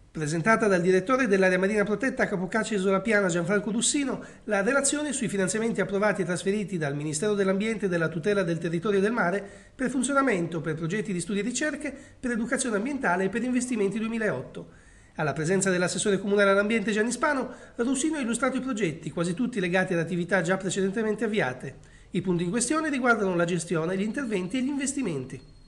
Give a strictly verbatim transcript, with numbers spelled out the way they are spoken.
Presentata dal direttore dell'area marina protetta Capocace Isola Piana Gianfranco Dussino, la relazione sui finanziamenti approvati e trasferiti dal Ministero dell'Ambiente e della Tutela del Territorio e del Mare per funzionamento, per progetti di studi e ricerche, per educazione ambientale e per investimenti duemilaotto. Alla presenza dell'assessore comunale all'ambiente Gianni Spano, Dussino ha illustrato i progetti, quasi tutti legati ad attività già precedentemente avviate. I punti in questione riguardano la gestione, gli interventi e gli investimenti.